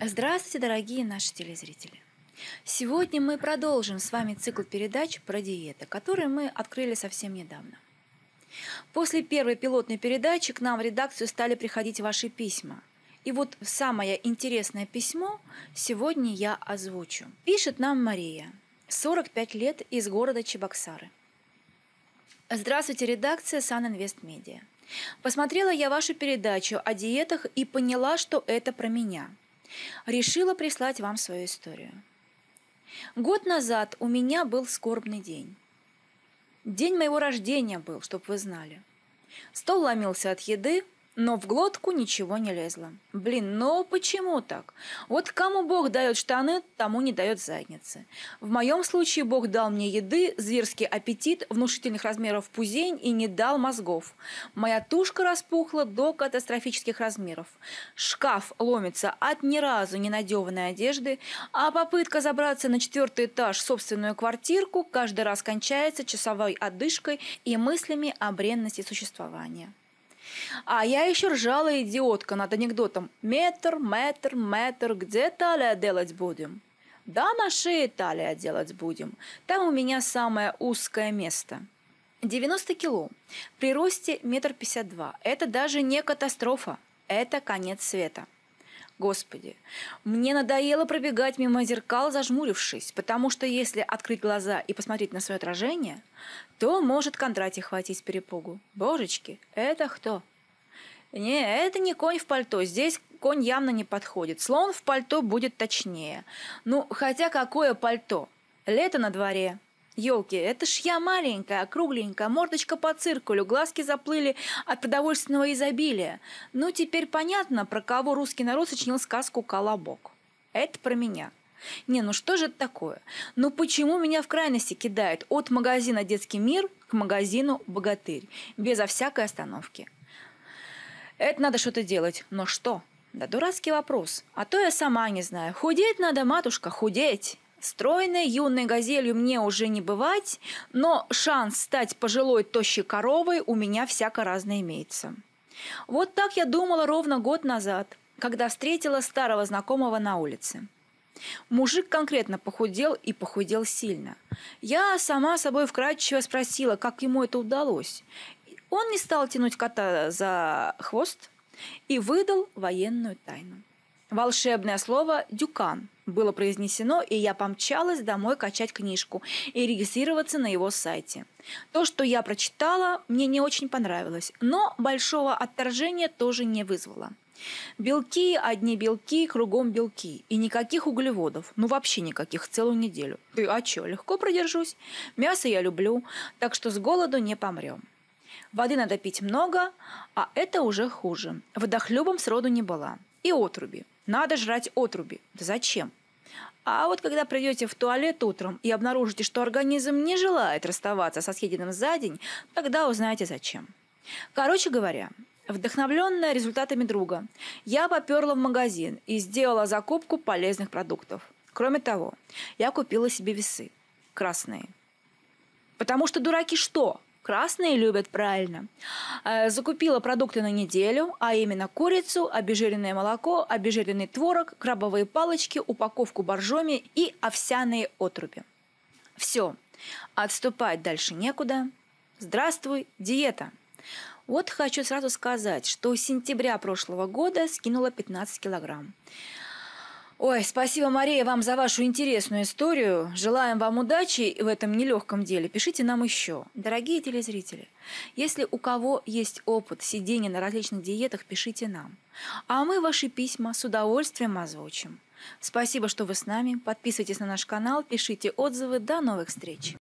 Здравствуйте, дорогие наши телезрители! Сегодня мы продолжим с вами цикл передач про диеты, которые мы открыли совсем недавно. После первой пилотной передачи к нам в редакцию стали приходить ваши письма. И вот самое интересное письмо сегодня я озвучу. Пишет нам Мария, 45 лет, из города Чебоксары. Здравствуйте, редакция Sun-Invest Media. Посмотрела я вашу передачу о диетах и поняла, что это про меня. Решила прислать вам свою историю. Год назад у меня был скорбный день. День моего рождения был, чтоб вы знали. Стол ломился от еды, но в глотку ничего не лезло. Но почему так? Вот кому Бог дает штаны, тому не дает задницы. В моем случае Бог дал мне еды, зверский аппетит, внушительных размеров пузень и не дал мозгов. Моя тушка распухла до катастрофических размеров. Шкаф ломится от ни разу не надеванной одежды, а попытка забраться на 4-й этаж в собственную квартирку каждый раз кончается часовой одышкой и мыслями о бренности существования. А я еще ржала, идиотка, над анекдотом «Метр, где талия делать будем?» «Да, на шее талия делать будем. Там у меня самое узкое место». 90 кило. При росте 1,52 м. Это даже не катастрофа. Это конец света. Господи, мне надоело пробегать мимо зеркал, зажмурившись, потому что если открыть глаза и посмотреть на свое отражение, то может Кондратий хватить с перепугу. Божечки, это кто? Не, это не конь в пальто, здесь конь явно не подходит. Слон в пальто будет точнее. Хотя какое пальто? Лето на дворе. Ёлки, это ж я маленькая, кругленькая, мордочка по циркулю, глазки заплыли от продовольственного изобилия. Теперь понятно, про кого русский народ сочинил сказку «Колобок». Это про меня. Что же это такое? Почему меня в крайности кидает от магазина «Детский мир» к магазину «Богатырь» безо всякой остановки? Это надо что-то делать. Но что? Да дурацкий вопрос. А то я сама не знаю. Худеть надо, матушка, худеть. Стройной, юной газелью мне уже не бывать, но шанс стать пожилой тощей коровой у меня всяко разно имеется. Вот так я думала ровно год назад, когда встретила старого знакомого на улице. Мужик конкретно похудел и похудел сильно. Я сама собой вкратчиво спросила, как ему это удалось. Он не стал тянуть кота за хвост и выдал военную тайну. Волшебное слово «дюкан» было произнесено, и я помчалась домой качать книжку и регистрироваться на его сайте. То, что я прочитала, мне не очень понравилось, но большого отторжения тоже не вызвало. Белки, одни белки, кругом белки. И никаких углеводов. Вообще никаких, целую неделю. А чё, легко продержусь. Мясо я люблю, так что с голоду не помрем. Воды надо пить много, а это уже хуже. Водохлебом сроду не была. И отруби. Надо жрать отруби. Да зачем? А вот когда придете в туалет утром и обнаружите, что организм не желает расставаться со съеденным за день, тогда узнаете зачем. Короче говоря, вдохновленная результатами друга, я поперла в магазин и сделала закупку полезных продуктов. Кроме того, я купила себе весы. Красные. Потому что дураки что? Красные любят, правильно. Закупила продукты на неделю, а именно курицу, обезжиренное молоко, обезжиренный творог, крабовые палочки, упаковку боржоми и овсяные отруби. Все, отступать дальше некуда. Здравствуй, диета! Вот хочу сразу сказать, что с сентября прошлого года скинула 15 килограмм. Ой, спасибо, Мария, вам за вашу интересную историю. Желаем вам удачи в этом нелегком деле. Пишите нам еще. Дорогие телезрители, если у кого есть опыт сидения на различных диетах, пишите нам. А мы ваши письма с удовольствием озвучим. Спасибо, что вы с нами. Подписывайтесь на наш канал, пишите отзывы. До новых встреч!